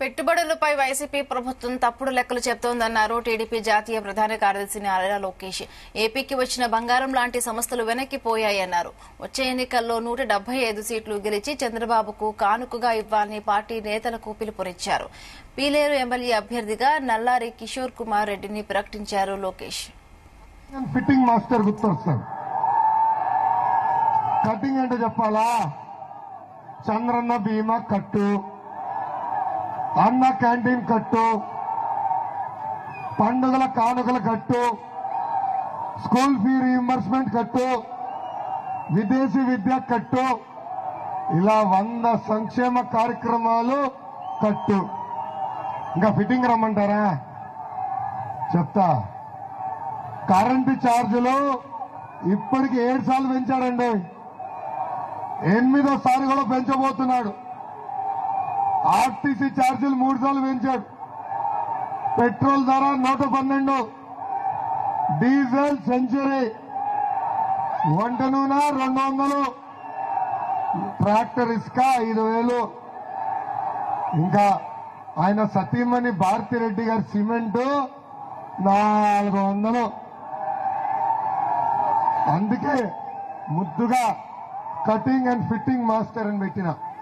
పెట్టుబడులపై వైసీపీ ప్రభుత్వం తప్పుడు లెక్కలు చెబుతోందన్నారు టీడీపీ జాతీయ ప్రధాన కార్యదర్శి నారా లోకేష్. ఏపీకి వచ్చిన బంగారం లాంటి సంస్థలు వెనక్కిపోయాయన్నారు. వచ్చే ఎన్నికల్లో 175 సీట్లు గెలిచి చంద్రబాబుకు కానుకగా ఇవ్వాలని పార్టీ నేతలకు పిలుపునిచ్చారు. పీలేరు ఎమ్మెల్యే అభ్యర్థిగా నల్లారి కిషోర్ కుమార్ రెడ్డిని ప్రకటించారు లోకేష్. ఫిట్టింగ్ మాస్టర్ గుర్తొస్తాడు. కటింగ్ అంటే చెప్పాలా, చంద్రన్న బీమా కట్టు, అన్న క్యాంటీన్ కట్టు, పండుగల కానుకల కట్టు, స్కూల్ ఫీ రీయింబర్స్మెంట్ కట్టు, విదేశీ విద్య కట్టు, ఇలా 100 సంక్షేమ కార్యక్రమాలు కట్టు. ఇంకా ఫిట్టింగ్ రమ్మంటారా? చెప్తా. కరెంటు ఛార్జీలు ఇప్పటికి 7 సార్లు పెంచాడండి. 8వ కూడా పెంచబోతున్నాడు. ఆర్టీసీ ఛార్జీలు 3 సార్లు పెంచాడు. పెట్రోల్ ధర 112, డీజిల్ సెంచరీ, వంట నూనె 200, ట్రాక్టర్ ఇసుక 5,000, ఇంకా ఆయన సతీమణి భారతిరెడ్డి గారి సిమెంటు 400. అందుకే ముద్దుగా కటింగ్ అండ్ ఫిట్టింగ్ మాస్టర్ అని పెట్టిన.